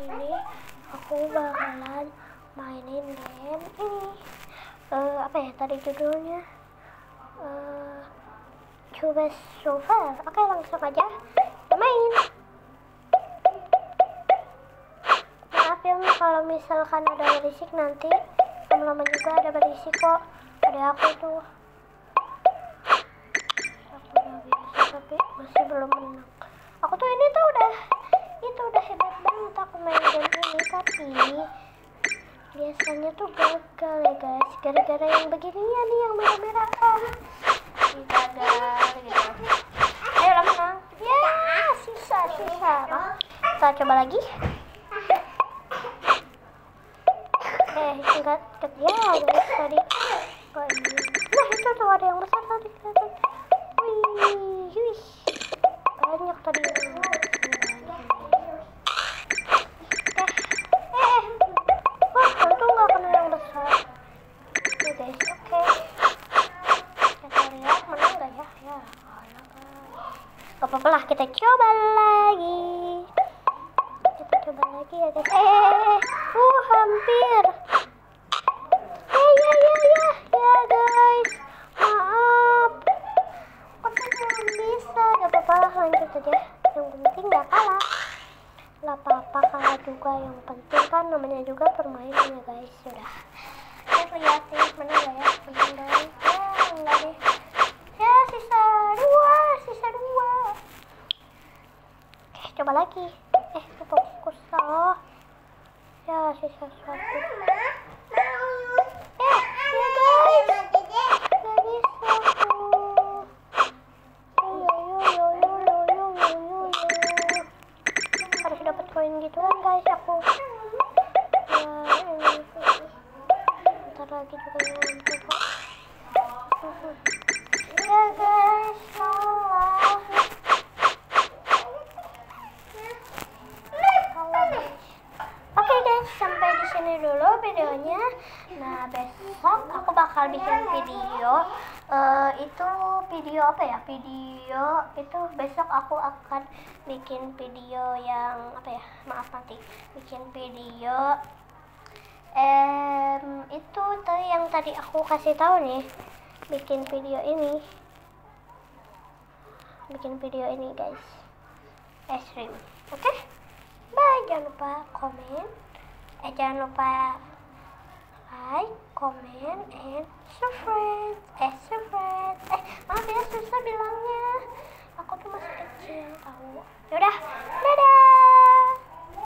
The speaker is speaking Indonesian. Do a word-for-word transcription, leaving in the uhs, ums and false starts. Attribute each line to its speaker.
Speaker 1: ini aku bakalan mainin game ini. Uh, apa ya tadi judulnya? Uh, Coba Survive. Oke, langsung aja kita main. Maaf ya kalau misalkan ada berisik, nanti lama-lama juga ada berisik kok. Ada aku tuh. Aku udah biasa tapi masih belum menang. Aku tuh ini tuh udah itu udah hebat banget aku main game ini, tapi biasanya tuh gagal ya guys, gara-gara yang beginian nih, yang merah-merah kan gagal gitu. Ayo lah menang ya, sisa sisa oh, kita coba lagi. Eh enggak ya guys tadi. Oh, iya. Nah itu tuh ada yang besar tadi kelihatan. Wih, wih, banyak tadi. Gak apa-apa lah, kita coba lagi. Kita coba lagi ya guys. Eh, uh hampir. Ya ya ya ya ya guys. Maaf. Aku belum bisa. Gak apa-apa lah, lanjut aja. Yang penting gak kalah. Gak apa-apa kalah juga. Yang penting kan namanya juga permainan ya guys. Sudah. Kita lihat nih mana gak ya? Menang dong. Ya enggak deh. Ya sisa dua, sisa dua. Oke, coba lagi. Eh, fokus oh. Ya sisa satu. Eh, ya guys. Gak bisa tuh. Yo yo yo yo yo yo yo yo yo. Harus dapat koin gitu kan guys aku. Ya ini. Ntar lagi juga nyampe kok. Ya guys, salah. Salah guys. Oke guys, sampai di sini dulu videonya. Nah besok aku bakal bikin video. Uh, itu video apa ya? Video itu besok aku akan bikin video yang apa ya? Maaf nanti bikin video. Um, itu tuh yang tadi aku kasih tahu nih. Bikin video ini bikin video ini guys, ekstrim. Oke okay? Bye, jangan lupa komen, eh jangan lupa like, comment, and subscribe. eh subscribe eh maaf ya susah bilangnya, aku tuh masih kecil tahu. Yaudah, dadah.